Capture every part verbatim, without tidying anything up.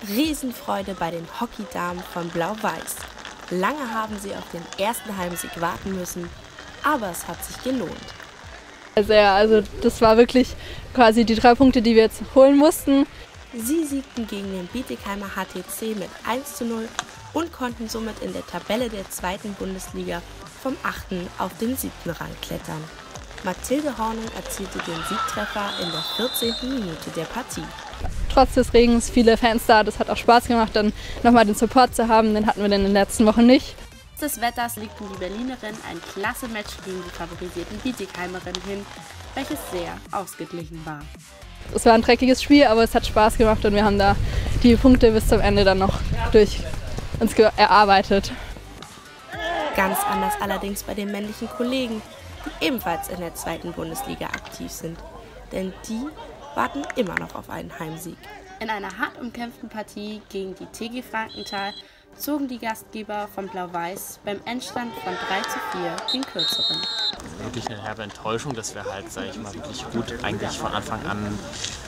Riesenfreude bei den Hockeydamen von Blau-Weiß. Lange haben sie auf den ersten Heimsieg warten müssen, aber es hat sich gelohnt. Sehr, also das war wirklich quasi die drei Punkte, die wir jetzt holen mussten. Sie siegten gegen den Bietigheimer H T C mit eins zu null und konnten somit in der Tabelle der zweiten Bundesliga vom achten auf den siebten Rang klettern. Mathilde Hornung erzielte den Siegtreffer in der vierzehnten Minute der Partie. Trotz des Regens viele Fans da, das hat auch Spaß gemacht, dann nochmal den Support zu haben, den hatten wir in den letzten Wochen nicht. Trotz des Wetters legten die Berlinerinnen ein klasse Match gegen die favorisierten Bietigheimerinnen hin, welches sehr ausgeglichen war. Es war ein dreckiges Spiel, aber es hat Spaß gemacht und wir haben da die Punkte bis zum Ende dann noch durch uns erarbeitet. Ganz anders allerdings bei den männlichen Kollegen, die ebenfalls in der zweiten Bundesliga aktiv sind. Denn die warten immer noch auf einen Heimsieg. In einer hart umkämpften Partie gegen die T G Frankenthal zogen die Gastgeber von Blau-Weiß beim Endstand von drei zu vier den kürzeren. Wirklich eine herbe Enttäuschung, dass wir halt, sage ich mal, wirklich gut eigentlich von Anfang an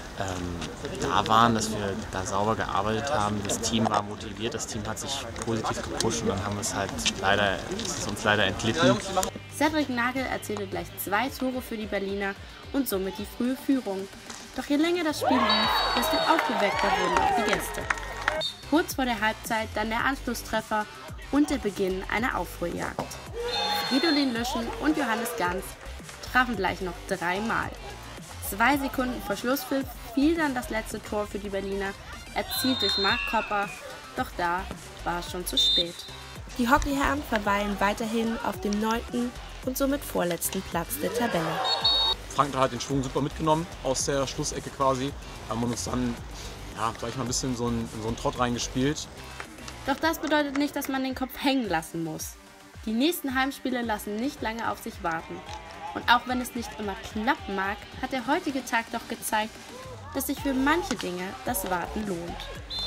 ähm, da waren, dass wir da sauber gearbeitet haben. Das Team war motiviert, das Team hat sich positiv gepusht und dann haben wir es halt leider, es ist uns leider entglitten. Cedric Nagel erzielte gleich zwei Tore für die Berliner und somit die frühe Führung. Doch je länger das Spiel lief, desto aufgeweckter wurden auch die Gäste. Kurz vor der Halbzeit dann der Anschlusstreffer und der Beginn einer Aufholjagd. Fridolin Lüschen und Johannes Ganz trafen gleich noch dreimal. Zwei Sekunden vor Schlusspfiff fiel dann das letzte Tor für die Berliner, erzielt durch Marc Kopper, doch da war es schon zu spät. Die Hockeyherren verweilen weiterhin auf dem neunten und somit vorletzten Platz der Tabelle. Frankenthal hat den Schwung super mitgenommen aus der Schlussecke quasi, haben uns dann, ja, sag ich mal, ein bisschen so einen, so einen Trott reingespielt. Doch das bedeutet nicht, dass man den Kopf hängen lassen muss. Die nächsten Heimspiele lassen nicht lange auf sich warten. Und auch wenn es nicht immer klappen mag, hat der heutige Tag doch gezeigt, dass sich für manche Dinge das Warten lohnt.